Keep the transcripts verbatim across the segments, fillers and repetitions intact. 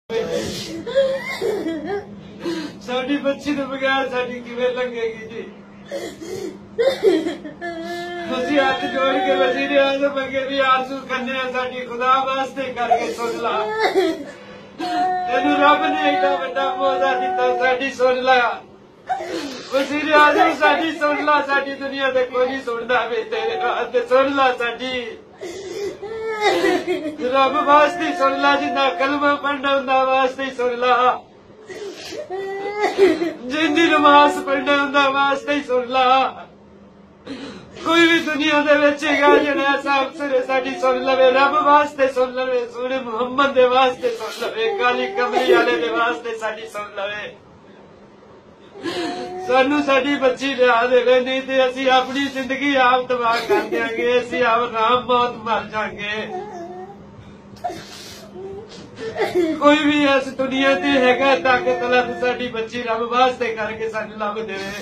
साड़ी बच्ची तो बगैर साड़ी किवें लगेगी जी। तुसी हाथ जोड़ के वजीर आज़म अगे भी आरज़ू करने साड़ी खुदा वास्ते करके सुन ला। तेनू रब ने एडा वड्डा मौका दिता, साड़ी सुन ला। वजीर आज़म साड़ी सुन ला, साड़ी दुनिया ते कोई नहीं सुनदा वे तेरे हाथ सुन ला साड़ी। रब वास्ते सुन ला, जिन्ना कलमा पढ़ना हुंदा वास्ते सुन ला, जिंदी नमाज पढ़ना हुंदा वास्ते सुन ला। कोई भी दुनिया दे विच हैगा जेड़ा ऐसा अफसर साडी सुन लवे, रब वास्ते सुन लवे, सोने मुहम्मद दे वास्ते सुन लवे, काली कमली वाले दे वास्ते साडी सुन लवे। सानू साडी बच्ची लिया देवे, नहीं ते असी अपनी जिंदगी आप तबाह कर देंगे, असी आप राम मौत मर जाएंगे। कोई भी इस दुनिया ते हैगा ताकत वाला तो साडी बच्ची रब वास्ते करके सानू लब देवे।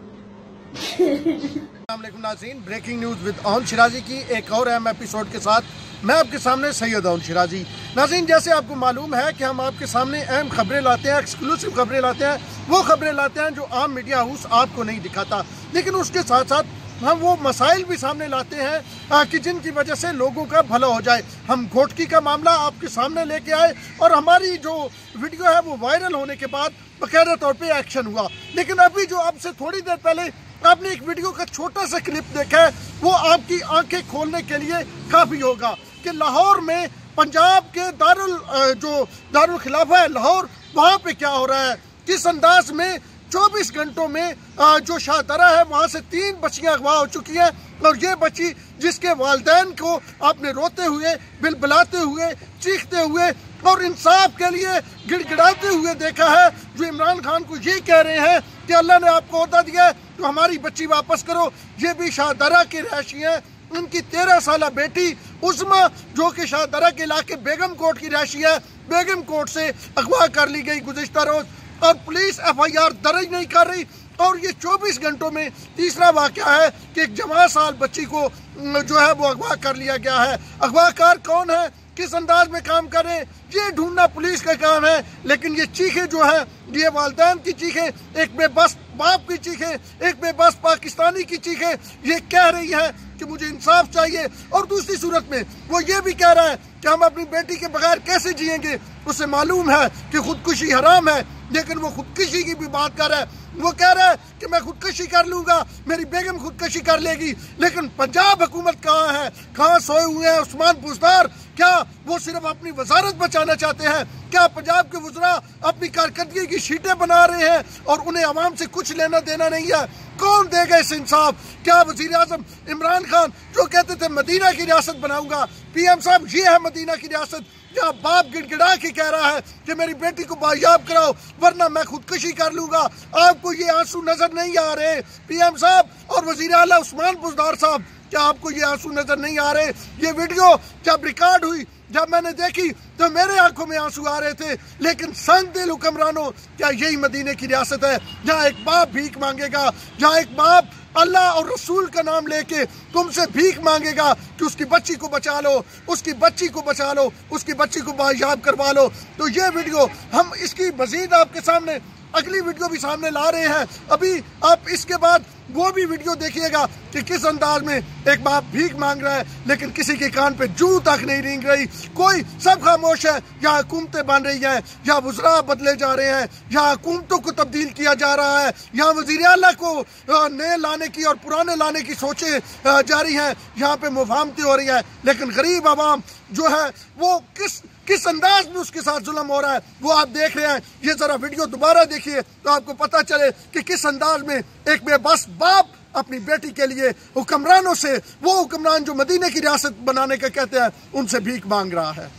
अस्सलामुअलैकुम नाज़रीन, ब्रेकिंग न्यूज विद आउन शिराजी की एक और अहम एपिसोड के साथ मैं आपके सामने सैयद आउन शिराजी। नाज़रीन, जैसे आपको मालूम है कि हम आपके सामने अहम खबरें लाते हैं, एक्सक्लूसिव खबरें लाते हैं, वो खबरें लाते हैं जो आम मीडिया हाउस आपको नहीं दिखाता। लेकिन उसके साथ साथ हम वो मसाइल भी सामने लाते हैं आ, कि जिनकी वजह से लोगों का भला हो जाए। हम घोटकी का मामला आपके सामने लेके आए और हमारी जो वीडियो है वो वायरल होने के बाद बाकायदा तौर पे एक्शन हुआ। लेकिन अभी जो आपसे थोड़ी देर पहले आपने एक वीडियो का छोटा सा क्लिप देखा है, वो आपकी आंखें खोलने के लिए काफ़ी होगा कि लाहौर में पंजाब के दारुल जो दारुल खिलाफा है लाहौर, वहाँ पे क्या हो रहा है, किस अंदाज में चौबीस घंटों में जो शाहदरा है वहाँ से तीन बच्चियाँ अगवा हो चुकी हैं। और ये बच्ची जिसके वालिदैन को आपने रोते हुए, बिलबिलाते हुए, चीखते हुए और इंसाफ के लिए गिड़गिड़ाते हुए देखा है, जो इमरान खान को ये कह रहे हैं कि अल्लाह ने आपको ओहदा दिया है तो हमारी बच्ची वापस करो। ये भी शाहदरा की रहायशी है, उनकी तेरह साल बेटी उस्मा जो कि शाहदरा के इलाके बेगम कोट की रहायशी है, बेगम कोट से अगवा कर ली गई गुज़िश्ता रोज और पुलिस एफ आई आर दर्ज नहीं कर रही। और ये चौबीस घंटों में तीसरा वाक़या है कि एक जवान साल बच्ची को जो है वो अगवा कर लिया गया है। अगवाकार कौन है, किस अंदाज में काम कर रहे हैं, ये ढूंढना पुलिस का काम है। लेकिन ये चीखें जो है, ये वालिदैन की चीखें, एक बेबस बाप की चीखें, एक बेबस पाकिस्तानी की चीखें, ये कह रही है कि मुझे इंसाफ चाहिए। और दूसरी सूरत में वो ये भी कह रहा है कि हम अपनी बेटी के बगैर कैसे जिएंगे। उसे मालूम है कि खुदकुशी हराम है, लेकिन वो खुदकुशी की भी बात कर रहा है। वो कह रहा है कि मैं खुदकुशी कर लूंगा, मेरी बेगम खुदकुशी कर लेगी। लेकिन पंजाब हुकूमत कहाँ है, कहाँ सोए हुए हैं उस्मान बुज़दार? क्या वो सिर्फ अपनी वजारत बचाना चाहते हैं? क्या पंजाब के वज़रा अपनी कारकर्दगी की शीटें बना रहे हैं और उन्हें आवाम से कुछ लेना देना नहीं है? कौन देगा इस इंसाफ? क्या वज़ीर आज़म इमरान खान जो कहते थे मदीना की रियासत बनाऊंगा, पी एम साहब ये है मदीना की रियासत, क्या बाप गिड़गिड़ा के कह रहा है कि मेरी बेटी को बायाब कराओ वरना मैं खुदकुशी कर लूंगा? आपको ये आंसू नजर नहीं आ रहे पी एम साहब और वज़ीर आला उस्मान बुज़दार साहब? क्या आपको ये आंसू नजर नहीं आ रहे? ये वीडियो जब रिकॉर्ड हुई, जब मैंने देखी तो मेरे आंखों में आंसू आ रहे थे। लेकिन संग दिल हुक्मरानों, क्या यही मदीने की रियासत है जहाँ एक बाप भीख मांगेगा, जहाँ एक बाप अल्लाह और रसूल का नाम लेके तुमसे भीख मांगेगा कि उसकी बच्ची को बचा लो, उसकी बच्ची को बचा लो, उसकी बच्ची को बायाब करवा लो? तो ये वीडियो हम इसकी मजीद आपके सामने अगली वीडियो भी सामने ला रहे हैं। अभी आप इसके बाद वो भी वीडियो देखिएगा कि किस अंदाज में एक बाप भीख मांग रहा है लेकिन किसी के कान पे जू तक नहीं रेंग रही, कोई सब खामोश है। यहाँ हुकूमतें बन रही हैं, यहाँ वज़रा बदले जा रहे हैं, यहाँ हुकूमतों को तब्दील किया जा रहा है, यहाँ वज़ीर आला को नए लाने की और पुराने लाने की सोचें जारी हैं, यहाँ पे मुफाहमतें हो रही है। लेकिन गरीब आवाम जो है वो किस किस अंदाज में उसके साथ जुल्म हो रहा है वो आप देख रहे हैं। ये जरा वीडियो दोबारा देखिए तो आपको पता चले कि किस अंदाज में एक बेबस बाप अपनी बेटी के लिए हुक्मरानों से, वो हुक्मरान जो मदीने की रियासत बनाने का कहते हैं, उनसे भीख मांग रहा है।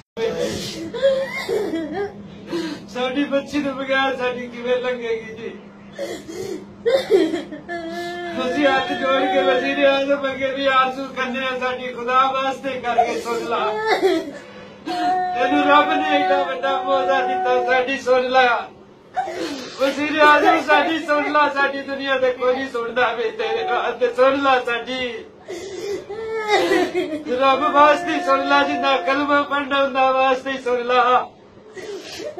साड़ी बच्ची तो बगैर साड़ी किवें लगेगी जी। तुसी हाथ जोड़ के वज़ीर आज़म अगे भी आरज़ू करने साड़ी खुदा वास्ते करके सुन ला। तेनू रब ने एडा वड्डा मौका दिता, साड़ी सुन ला। वज़ीर आज़म साड़ी सुन ला, साड़ी दुनिया ते कोई नहीं सुनदा वे तेरे हाथ सुन ला साड़ी। रब वास्ते सुन ला, जिन्ना कलमा पढ़ना हुंदा वास्ते सुन ला।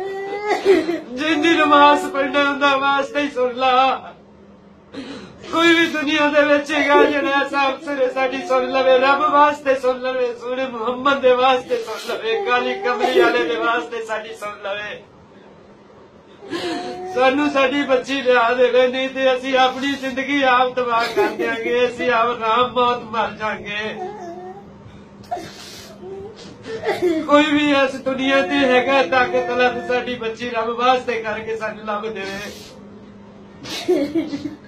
जिंदी नमाज पढ़ना उनका वास्ते ही सुन ला। कोई भी दुनिया दे विच हैगा जेड़ा ऐसा अफसर है साडी सुन लवे, रब वास्ते सुन लवे, सोने मुहम्मद दे वास्ते सुन लवे, काली कमरी वाले दे वास्ते साडी सुन लवे। सानू साडी बच्ची लिया देवे, नहीं ते असी अपनी जिंदगी आप तबाह कर देंगे, असी आप राम मौत मर जाएंगे। कोई भी इस दुनिया ते हैगा ताकत वाला साडी बच्ची रब वास्ते करके सानू लभ देवे।